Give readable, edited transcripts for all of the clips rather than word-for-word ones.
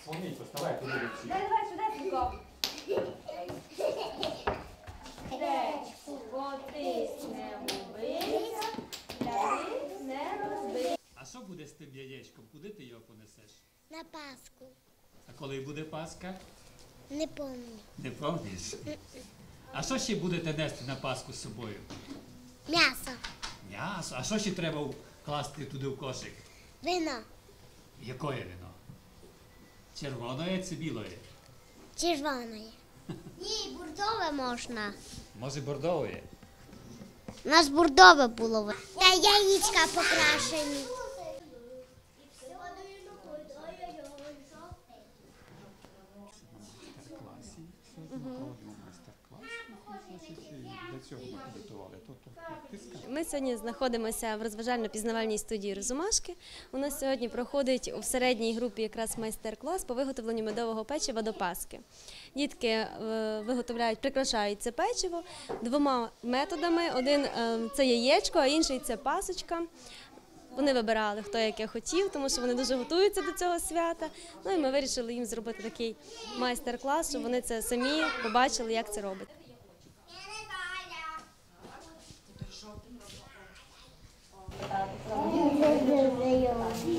Сонечко, вставай, куди ви всі? Давай швиденько. Потисне убийця, ляди не розбий. А що буде з тим яєчком? Куди ти його понесеш? На Пасху. А коли буде Пасха? Не пам'ятаю. Не пам'ятаєш? А що ще будете нести на Пасху з собою? М'ясо. М'ясо. А що ще треба класти туди в кошик? Вино. Якое вино? Червоне чи біле? Червоне. Ні, бурдове можна. Може бордове? У нас бурдове було. Та яєчка покрашені. Майстер-класі. Для цього ми підготували. Ми сьогодні знаходимося в розважально-пізнавальній студії «Розумашки». У нас сьогодні проходить у середній групі якраз майстер-клас по виготовленню медового печива до Пасхи. Дітки виготовляють, прикрашають це печиво двома методами. Один – це яєчко, а інший – це пасочка. Вони вибирали, хто яке хотів, тому що вони дуже готуються до цього свята. Ну і ми вирішили їм зробити такий майстер-клас, щоб вони це самі побачили, як це робить.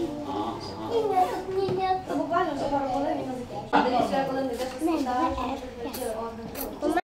Буквально вже пару хвилин і на закінчення. Дивіться, коли не йдеш у